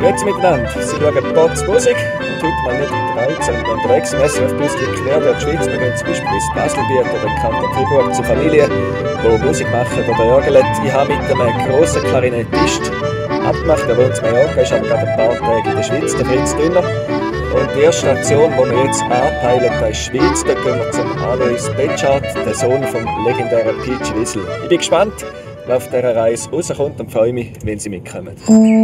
Grüezi miteinander, Sie schauen Potz Musik und heute mal nicht in der Reiz, sondern unterwegs im SRF Plus quer durch die Schweiz. Wir gehen zum Beispiel ins Baselbiet oder in Kanton Fribourg zu Familien, die Musik machen oder orgeln. Ich habe mit einem grossen Klarinettist abgemacht, der wohnt in Mallorca, ist aber gerade ein paar Tage in der Schweiz, der Fritz Dünner. Und die erste Station, die wir jetzt anpeilen, das ist die Schweiz. Da gehen wir zum Alois Betschart, der Sohn vom legendären Peach Wissel. Ich bin gespannt, wer auf dieser Reise rauskommt und freue mich, wenn Sie mitkommen.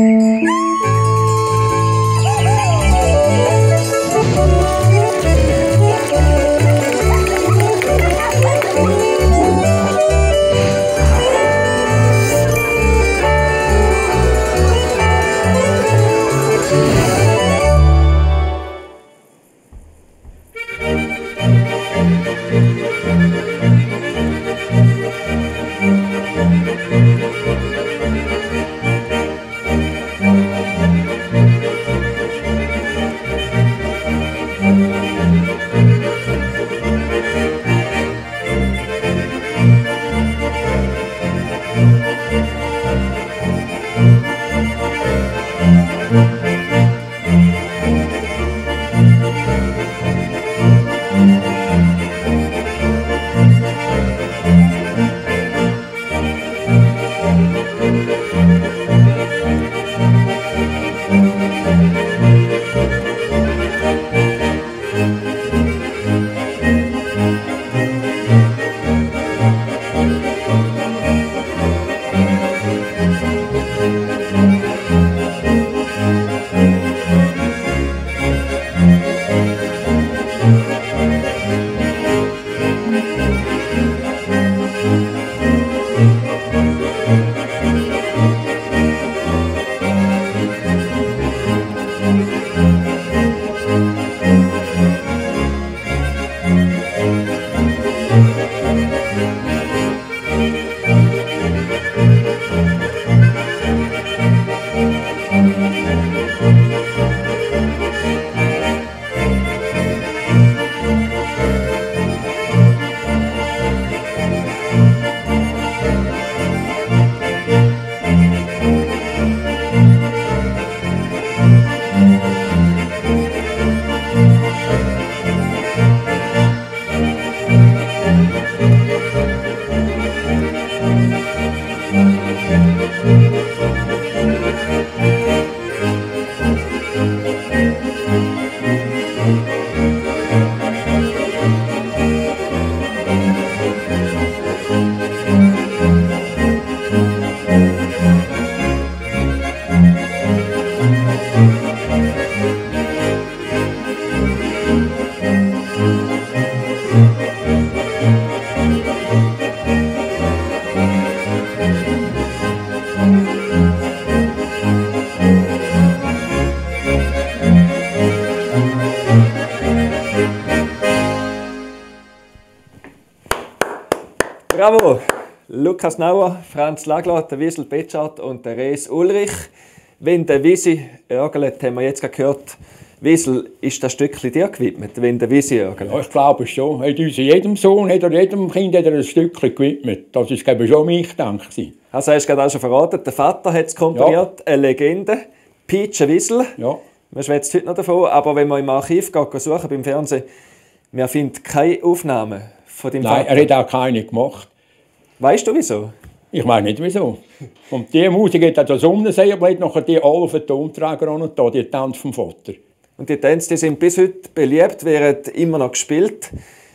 Bravo! Lukas Nauer, Franz Lagler, der Wissel Betschart und der Res Ulrich. Wenn der Wisi orgelt, haben wir jetzt gehört, Wissel, ist das Stückchen dir gewidmet, wenn der Wisi orgelt? Ja, ich glaube es schon. Jedem Sohn, jedem Kind hat er ein Stückchen gewidmet. Das war schon mich, denke ich. Also hast du gerade auch schon verraten, der Vater hat es komponiert, ja. Eine Legende, Peach Wissel. Ja. Man schwätzt heute noch davon, aber wenn man im Archiv geht, suchen beim Fernsehen, man findet keine Aufnahmen von dem Vater. Nein, er hat auch keine gemacht. Weißt du wieso? Ich weiß nicht wieso. Und die Musik hat das Sonnenseerblatt nachher die alle auf den Tonträger an und da, die Tänze vom Vater. Und die Tänze, die sind bis heute beliebt, werden immer noch gespielt.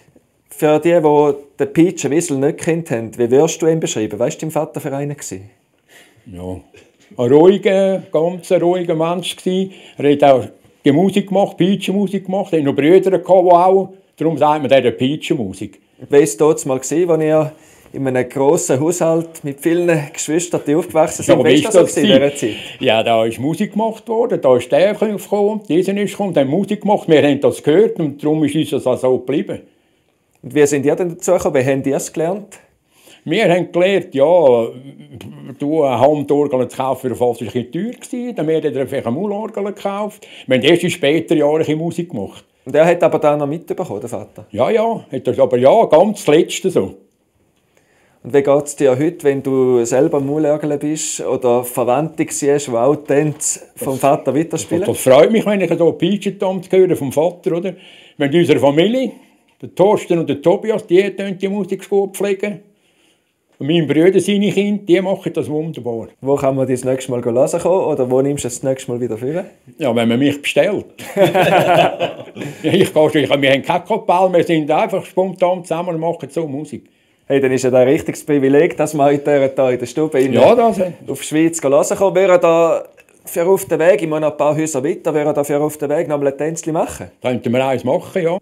Für die den Peach Wissel nicht gekannt haben, wie würdest du ihn beschreiben? Weißt du, dein Vater für einen war? Ja, ein ruhiger, ganz ruhiger Mensch war. Er hat auch die Musik gemacht, Peach-Musik gemacht. Er hatte noch Brüder, die auch. Darum sagt man der Peach-Musik. Wie war es dort mal, als ihr in einem grossen Haushalt mit vielen Geschwistern aufgewachsen sind? Ja, wie war das in dieser Zeit? Ja, da ist Musik gemacht worden, da ist der gekommen, dieser ist gekommen, der hat Musik gemacht. Wir haben das gehört und darum ist uns das auch so geblieben. Und wie sind ihr denn dazu gekommen? Wie habt ihr es gelernt? Wir haben gelernt, ja, eine Handorgel zu kaufen war fast teuer gewesen. Dann haben wir einfach eine Maulorgel gekauft. Wir haben erst in späteren Jahren Musik gemacht. Und er hat aber dann noch mitbekommen, der Vater? Ja, ja, hat das aber ja, ganz das Letzte so. Und wie geht es dir heute, wenn du selber Mulörgler bist oder Verwandte siehst, die auch Tänze vom Vater weiterspielen? Das freut mich, wenn ich hier Peitschentanz höre vom Vater. Oder? Wenn in unserer Familie, der Thorsten und der Tobias, die Musikschule pflegen. Und meine Brüder, seine Kinder, die machen das wunderbar. Wo kann man das nächste Mal hören kommen? Oder wo nimmst du das nächste Mal wieder vor? Ja, wenn man mich bestellt. Wir haben keine Kapelle, wir sind einfach spontan zusammen und machen so Musik. Hey, dann ist ja ein richtiges Privileg, dass wir heute hier in der Stube auf die Schweiz hören kommen. Wäre da für auf den Weg, ich muss noch ein paar Häuser weiter, wäre da für auf den Weg noch mal ein Tänzchen machen? Könnten wir eins machen, ja.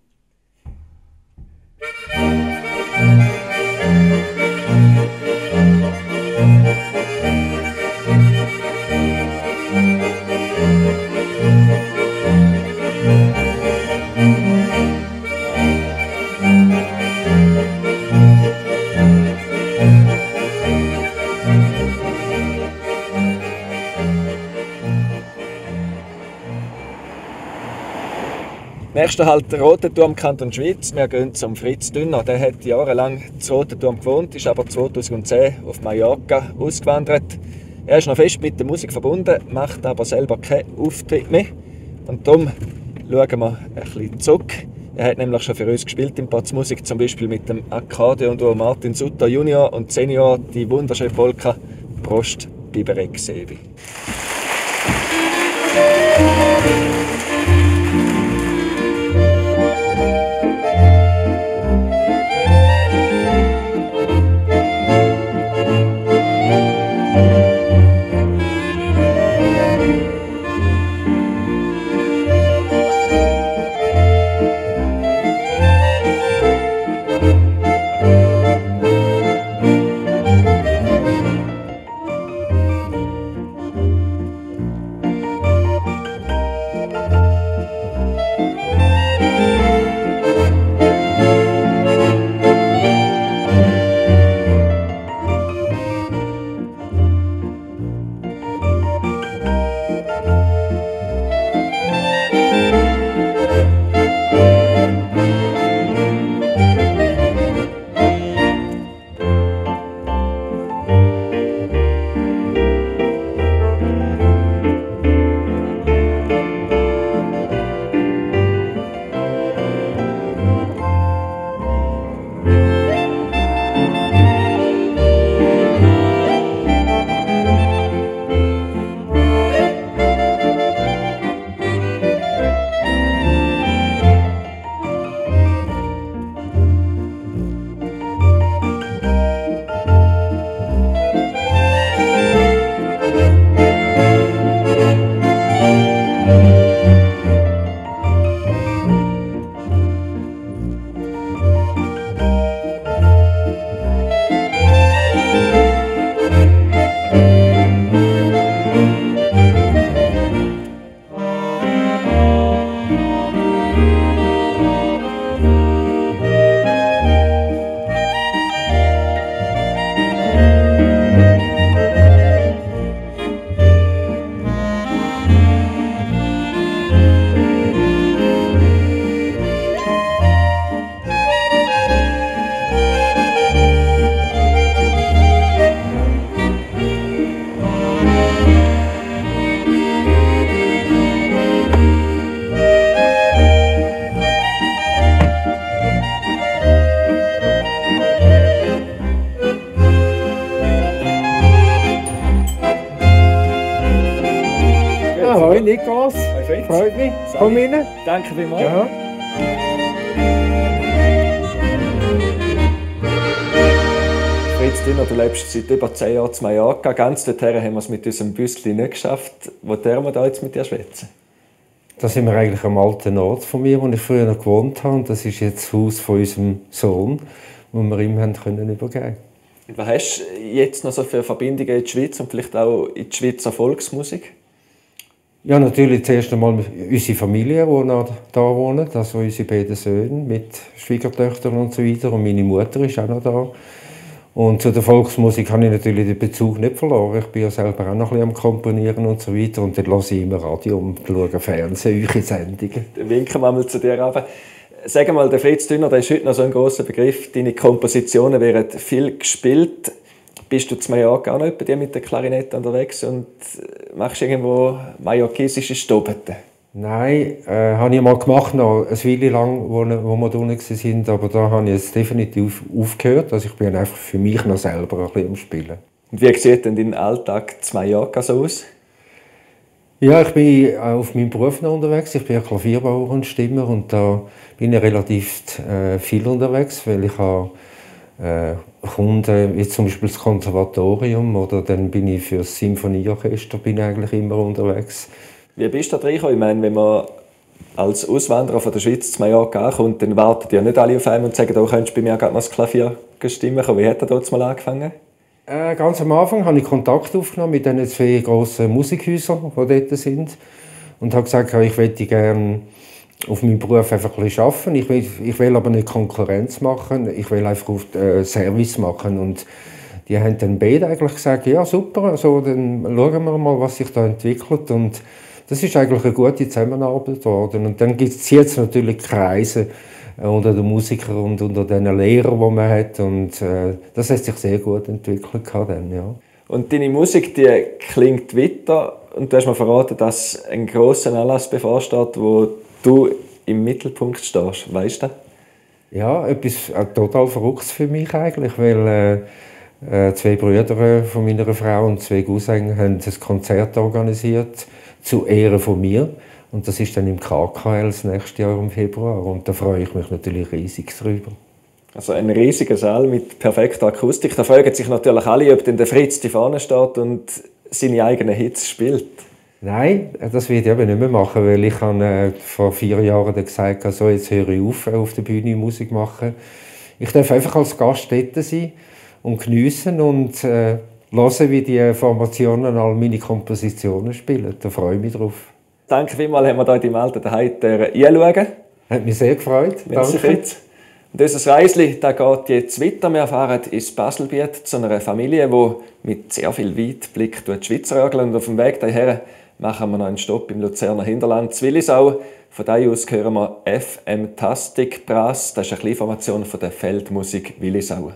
Nächster Halt Rotenturm, Kanton Schweiz. Wir gehen zum Fritz Dünner. Der hat jahrelang in Rotenturm gewohnt, ist aber 2010 auf Mallorca ausgewandert. Er ist noch fest mit der Musik verbunden, macht aber selber keinen Auftritt mehr. Und darum schauen wir ein bisschen zurück. Er hat nämlich schon für uns gespielt in Potz Musik, zum Beispiel mit dem Akkordeon-Duo Martin Sutter Junior und Senior, die wunderschöne Polka Prost Biberek Sebi. Hoi Niklas, freut mich. Komm rein. Danke vielmals. Ja. Fritz Dünner, du lebst seit über 10 Jahren in Mallorca. Ganz dorthin haben wir es mit unserem Büsschen nicht geschafft. Wo dürfen wir da jetzt mit dir schwätzen? Da sind wir eigentlich am alten Ort von mir, wo ich früher noch gewohnt habe. Das ist jetzt das Haus von unserem Sohn, das wir ihm übergeben können. Was hast du jetzt noch so für Verbindungen in die Schweiz und vielleicht auch in die Schweizer Volksmusik? Ja, natürlich zuerst einmal unsere Familie, die noch da wohnt, also unsere beiden Söhne mit Schwiegertöchtern und so weiter. Und meine Mutter ist auch noch da. Und zu der Volksmusik habe ich natürlich den Bezug nicht verloren. Ich bin ja selber auch noch ein bisschen am Komponieren und so weiter. Und dann höre ich immer Radio und schaue Fernsehen, eure Sendungen. Dann winken wir mal zu dir runter. Sag mal, der Fritz Dünner, der ist heute noch so ein grosser Begriff. Deine Kompositionen werden viel gespielt. Bist du zu Mallorca auch noch bei dir mit der Klarinette unterwegs und machst irgendwo mallorquisische Stobeten? Nein, habe ich mal gemacht, noch eine Weile lang, wo wir da unten waren, aber da habe ich jetzt definitiv aufgehört. Also ich bin einfach für mich noch selber ein bisschen am Spielen. Und wie sieht denn dein Alltag zu Mallorca so aus? Ja, ich bin auf meinem Beruf noch unterwegs. Ich bin Klavierbauer und Stimmer und da bin ich relativ viel unterwegs, weil ich habe Kunden, wie zum Beispiel das Konservatorium oder dann bin ich für das Symphonieorchester bin ich eigentlich immer unterwegs. Wie bist du da reingekommen? Ich meine, wenn man als Auswanderer von der Schweiz zu Mallorca ankommt, dann warten ja nicht alle auf einen und sagen, oh, könntest du bei mir gerade noch das Klavier stimmen. Wie hat er dort mal angefangen? Ganz am Anfang habe ich Kontakt aufgenommen mit den 2 grossen Musikhäusern, die dort sind. Und habe gesagt, ich möchte gerne auf meinem Beruf einfach ein bisschen arbeiten. Ich will aber nicht Konkurrenz machen, ich will einfach auf Service machen. Und die haben dann beide eigentlich gesagt, ja super, also, dann schauen wir mal, was sich da entwickelt. Und das ist eigentlich eine gute Zusammenarbeit geworden. Und dann gibt es jetzt natürlich Kreise unter den Musikern und unter den Lehrern, die man hat. Und das hat sich sehr gut entwickelt dann, ja. Und deine Musik, die klingt weiter. Und du hast mir verraten, dass ein grosser Anlass bevorsteht, wo du im Mittelpunkt stehst. Weißt du? Ja, etwas total Verrücktes für mich eigentlich, weil 2 Brüder von meiner Frau und 2 Cousins haben ein Konzert organisiert zu Ehren von mir. Und das ist dann im KKL das nächste Jahr im Februar. Und da freue ich mich natürlich riesig drüber. Also ein riesiger Saal mit perfekter Akustik. Da fragen sich natürlich alle, ob denn der Fritz da vorne steht und seine eigenen Hits spielt. Nein, das werde ich eben nicht mehr machen, weil ich habe vor 4 Jahren gesagt, so, jetzt höre ich auf der Bühne Musik machen. Ich darf einfach als Gast dort sein und geniessen und hören, wie die Formationen all meine Kompositionen spielen. Da freue ich mich drauf. Danke vielmals, haben wir hier in deinem alten Zuhause reinschauen. Hat mich sehr gefreut. Merci, Fritz. Und unser Reisli geht jetzt weiter. Wir fahren ins Baselbiet zu einer Familie, die mit sehr viel Weitblick die Schweiz rögeln. Und auf dem Weg daher machen wir noch einen Stopp im Luzerner Hinterland, zu Willisau. Von da aus hören wir FM Tastic Brass. Das ist eine Kleinformation von der Feldmusik Willisau.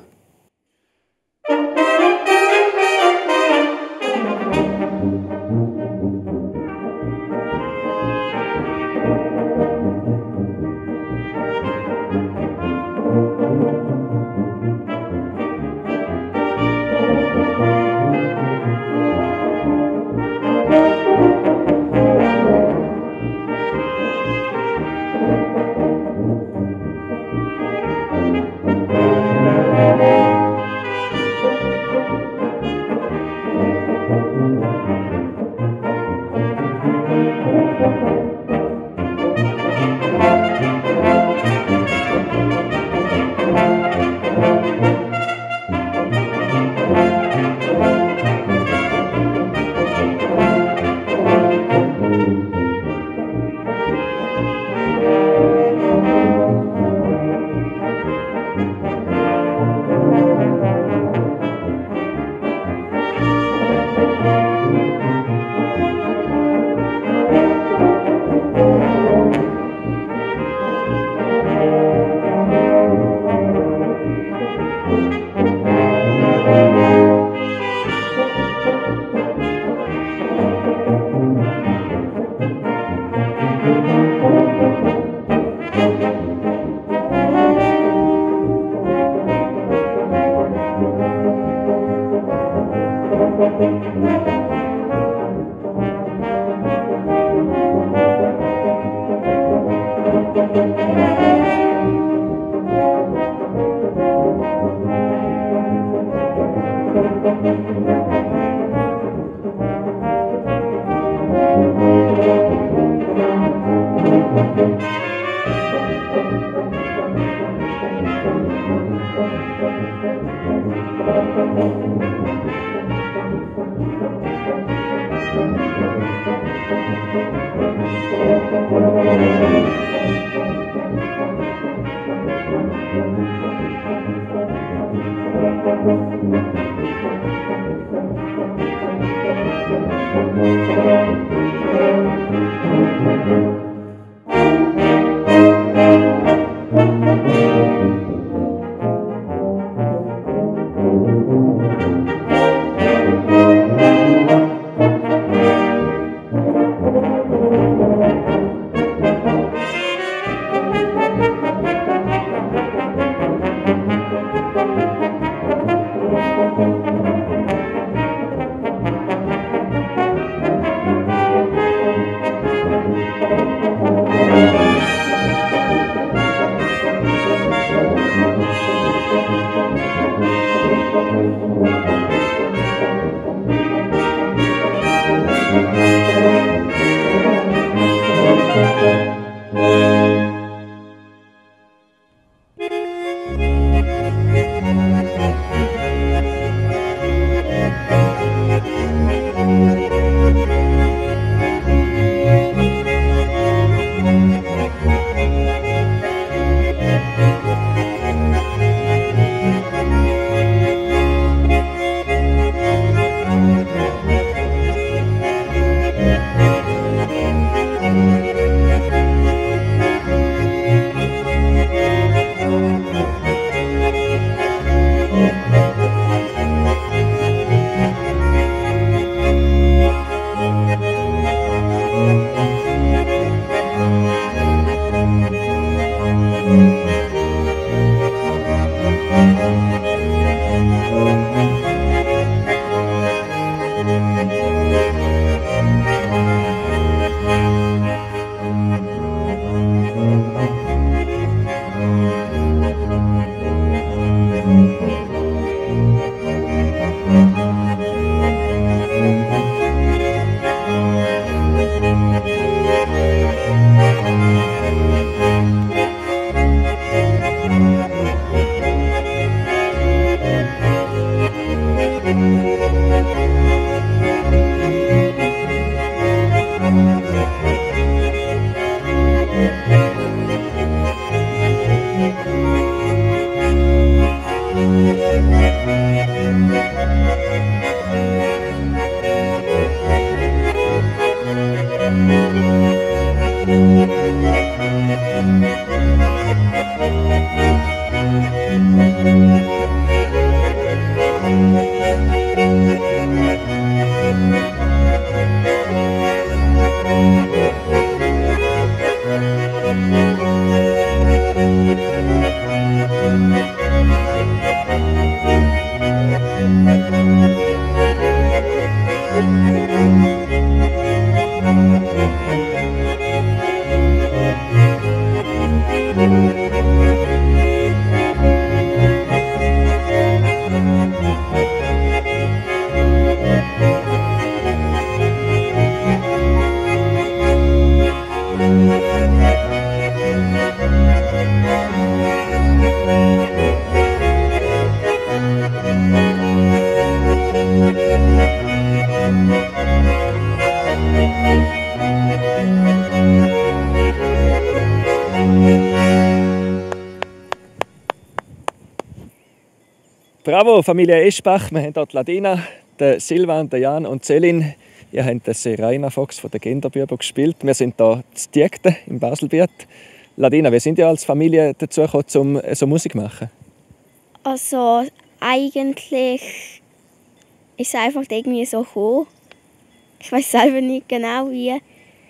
Bravo, Familie Eschbach. Wir haben hier die Ladina, den Silvan, den Jan und Céline. Ihr habt den Serena Fox von der Genderbüber gespielt. Wir sind hier zu Diekten im Baselbiet. Ladina, wie sind ihr als Familie dazu gekommen, um so Musik zu machen? Also eigentlich ist es einfach irgendwie so gekommen. Ich weiß selber nicht genau wie.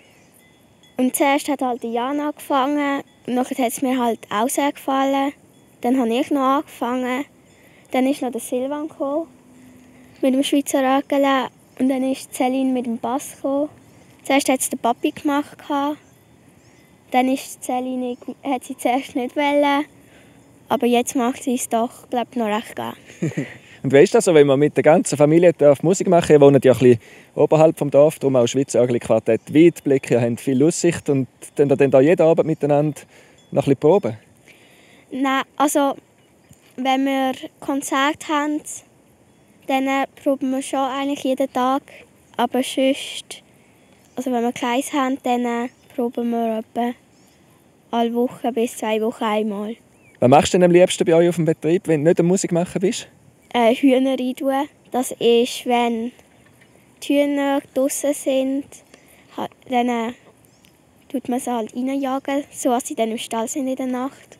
Und zuerst hat halt Jan angefangen. Und dann hat es mir halt auch sehr gefallen. Dann habe ich noch angefangen. Dann ist noch der Silvan gekommen, mit dem Schweizer Röckele. Und dann ist Céline mit dem Bass gekommen. Zuerst hat es der Papi gemacht. Dann ist Céline, hat sie zuerst nicht wollen. Aber jetzt macht sie es doch, glaube ich, noch recht gerne. Und wie ist das so, wenn man mit der ganzen Familie Musik machen darf? Ihr wohnt ja ein bisschen oberhalb des Dorfes, darum auch Schweizer Quartett Weitblick. Ihr habt viel Aussicht und dann da jeden Abend miteinander noch ein bisschen proben? Nein, also wenn wir Konzerte haben, dann proben wir schon eigentlich jeden Tag. Aber sonst, also wenn wir Kleins haben, dann proben wir etwa alle Woche bis 2 Wochen einmal. Was machst du denn am liebsten bei euch auf dem Betrieb, wenn du nicht am Musik machen bist? Hühner reintun. Das ist, wenn die Hühner draußen sind, dann tut man sie halt reinjagen, sodass sie dann im Stall sind in der Nacht.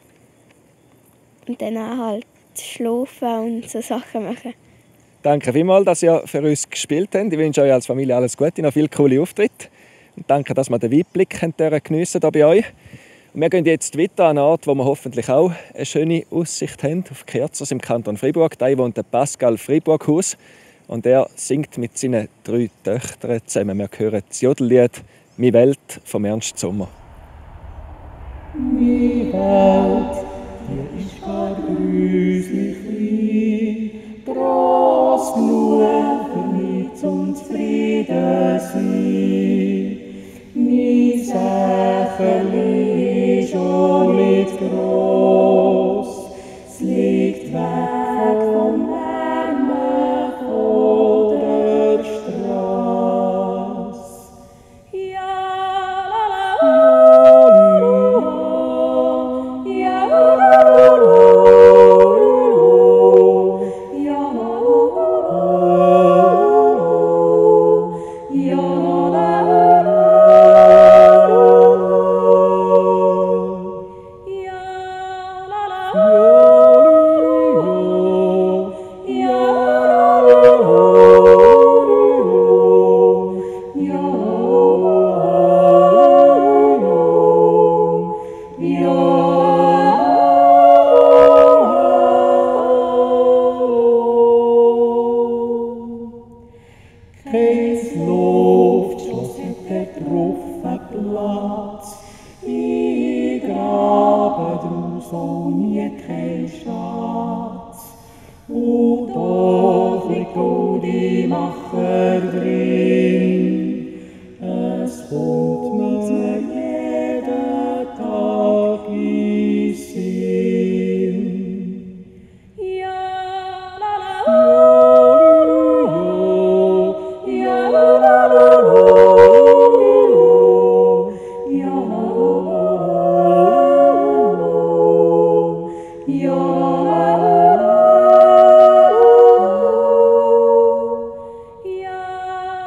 Und dann halt schlafen und so Sachen machen. Danke vielmals, dass ihr für uns gespielt habt. Ich wünsche euch als Familie alles Gute, noch viele coole Auftritte. Und danke, dass wir den Weitblick geniessen hier bei euch. Und wir gehen jetzt weiter an einen Ort, wo wir hoffentlich auch eine schöne Aussicht haben, auf Kerzers im Kanton Freiburg. Da wohnt der Pascal Friburghaus und er singt mit seinen 3 Töchtern zusammen. Wir hören das Jodellied «Mi Welt» von Ernst Sommer. Mi Welt, die ist gar grüßlich klein, gross genug für mich zum Zufrieden sein. Mi Sächerli ist auch nicht gross, es liegt weg vom Lärmen von der Strasse. Ja, la, la, ja, la, Keins Luftschloss hätte drauf einen Platz, ich grabe draus auch nie kein Schatz. Und doch liegt auch die Macher drin, es kommt mir jeden Tag in Sinn. Ja, la, la, ja,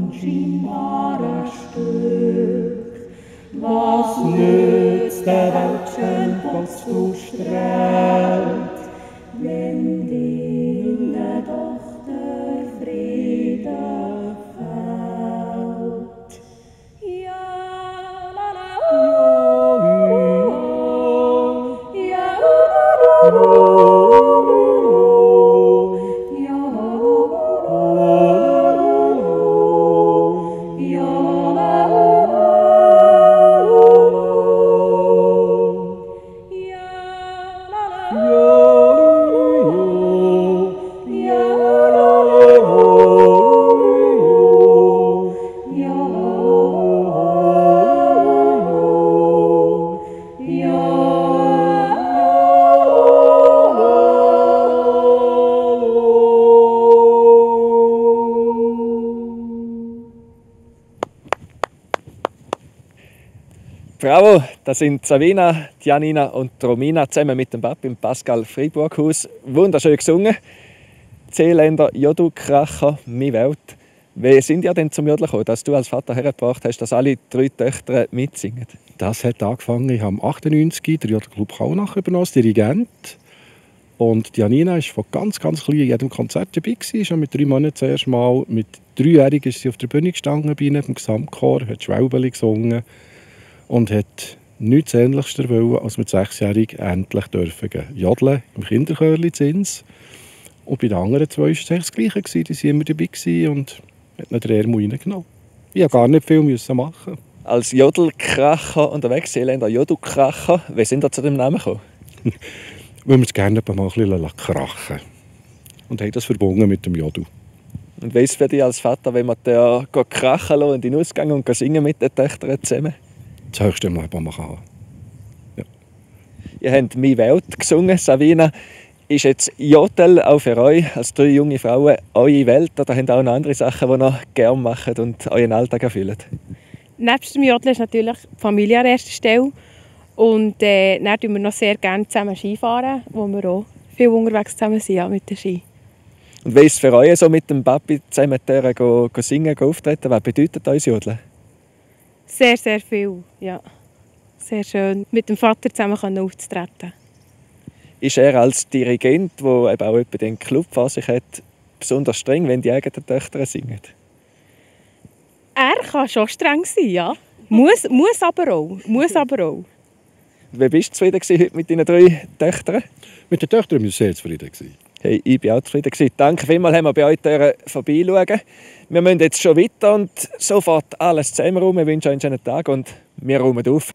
unscheinbare Stück. Was nützt der Welt schön, was du strahlt, wenn dir doch der Friede fehlt? Ja, la, la, ja, la, la, Bravo, das sind Savina, Janina und Romina zusammen mit dem Papi im Pascal Friburghaus. Wunderschön gesungen. Seeländer Jodelkracher, «Mi Welt». Wie sind ihr denn zum Jodeln gekommen, dass du als Vater hergebracht hast, dass alle 3 Töchter mitsingen? Das hat angefangen, ich habe 1998 den Jodelclub Kaunach übernommen als Dirigent. Und Janina war von ganz klein in jedem Konzert dabei. Schon mit 3 Monaten zuerst mal. Mit 3-Jährigen ist sie auf der Bühne gestanden, bei ihnen im Gesamtchor, hat Schwäubeli gesungen und hat nichts Ähnliches wollen, als mit 6-Jährigen endlich dürfen jodeln im Kinderchörli Zins. Und bei den anderen 2 war es das Gleiche. Die waren immer dabei und hat ihnen den Ärmel reingenommen. Ich musste gar nicht viel machen. Als Jodelkracher unterwegs, Seeländer Jodelkracher, wie sind ihr zu dem Namen gekommen? Weil wir es gerne mal ein bisschen krachen. Und haben das verbunden mit dem Jodel. Und wie ist es für dich als Vater, wenn man da krachen lässt in den Ausgang und singen mit den Töchtern zusammen? Das höchste im Leben, was man kann. Ja. Ihr habt «Mi Welt» gesungen, Savina. Ist jetzt Jodel auch für euch als 3 junge Frauen eure Welt oder habt ihr auch noch andere Sachen, die ihr gerne macht und euren Alltag erfüllen? Nebst dem Jodeln ist natürlich die Familie an erster Stelle. Und dann fahren wir noch sehr gerne zusammen Skifahren, wo wir auch viel unterwegs zusammen sind, ja, mit den Ski. Und wie ist es für euch, so mit dem Papi zusammen singen, auftreten? Was bedeutet euch Jodeln? Sehr, sehr viel, ja. Sehr schön, mit dem Vater zusammen aufzutreten. Ist er als Dirigent, der eben auch den Club vor sich hat, besonders streng, wenn die eigenen Töchter singen? Er kann schon streng sein, ja. Muss aber auch. Wie bist du zufrieden heute mit deinen 3 Töchtern? Mit den Töchtern waren wir sehr zufrieden. Hey, ich war auch zufrieden. Danke vielmals, haben wir bei euch vorbeischauen. Wir müssen jetzt schon weiter und sofort alles zusammen rum. Wir wünschen euch einen schönen Tag und wir räumen auf.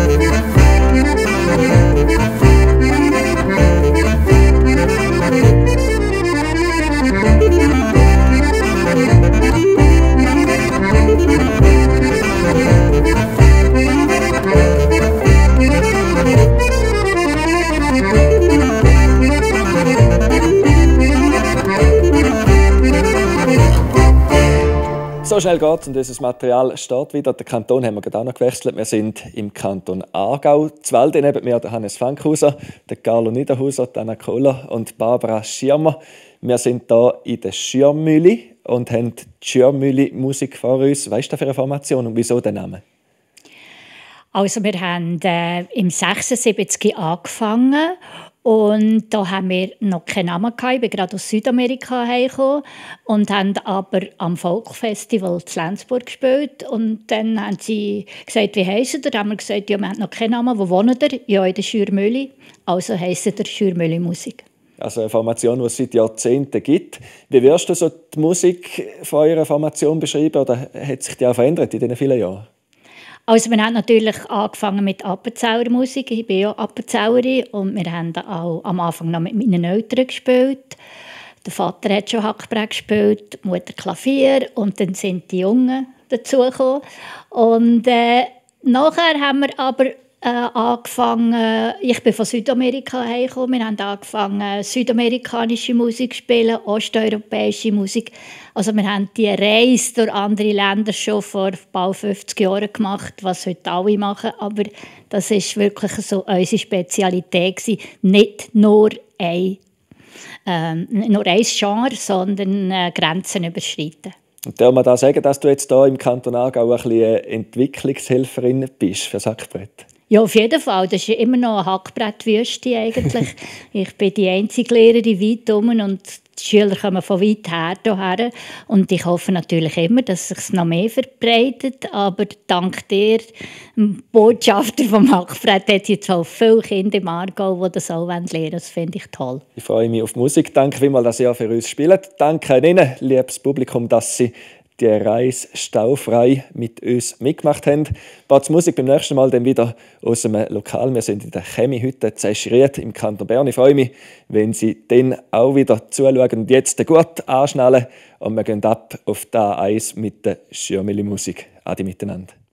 So schnell geht es und unser Material steht wieder. Den Kanton haben wir gerade auch noch gewechselt. Wir sind im Kanton Aargau. Zwalde neben mir der Hannes Fankhauser, der Carlo Niederhauser, Anna Kohler und Barbara Schirmer. Wir sind hier in der Schirmmühle und haben die Schirmmühle-Musik vor uns. Was ist das für eine Formation und wieso der Name? Also wir haben im 76 angefangen und da haben wir noch keinen Namen gehabt. Ich bin gerade aus Südamerika hergekommen und haben aber am Folkfestival in Lenzburg gespielt. Und dann haben sie gesagt, wie heisst ihr? Da haben wir gesagt, ja, wir haben noch keinen Namen. Wo wohnt ihr? Ja, in der Schürmühle. Also heisst ihr Schürmühle Musik. Also eine Formation, die es seit Jahrzehnten gibt. Wie würdest du so die Musik von eurer Formation beschreiben? Oder hat sich die auch verändert in diesen vielen Jahren? Also wir haben natürlich angefangen mit Appenzauer Musik. Ich bin ja Appenzauerin und wir haben auch am Anfang noch mit meinen Eltern gespielt. Der Vater hat schon Hackbrett gespielt, die Mutter Klavier und dann sind die Jungen dazugekommen. Und nachher haben wir aber angefangen, ich bin von Südamerika hergekommen, wir haben angefangen südamerikanische Musik zu spielen, osteuropäische Musik. Also wir haben die Reise durch andere Länder schon vor bald 50 Jahren gemacht, was heute alle machen, aber das war wirklich so unsere Spezialität gewesen. Nicht nur ein Genre, sondern Grenzen überschreiten. Und darf man da sagen, dass du jetzt hier im Kanton Aargau ein bisschen Entwicklungshelferin bist für das Hackbrett? Ja, auf jeden Fall. Das ist ja immer noch eine Hackbrettwüste eigentlich. Ich bin die einzige Lehrerin weit herum und die Schüler kommen von weit her hierher. Und ich hoffe natürlich immer, dass es sich noch mehr verbreitet. Aber dank dir, dem Botschafter vom Hackbrett, hat es jetzt auch viele Kinder im Aargau, die das auch lernen wollen. Das finde ich toll. Ich freue mich auf die Musik. Danke vielmals, dass ihr für uns spielt. Danke an Ihnen, liebes Publikum, dass Sie die Reise staufrei mit uns mitgemacht haben. Die Musik beim nächsten Mal dann wieder aus einem Lokal. Wir sind in der Chemiehütte Zeschried im Kanton Bern. Ich freue mich, wenn Sie dann auch wieder zuschauen und jetzt gut anschnallen. Und wir gehen ab auf das Eis mit der Schirmeli-Musik. Adi miteinander.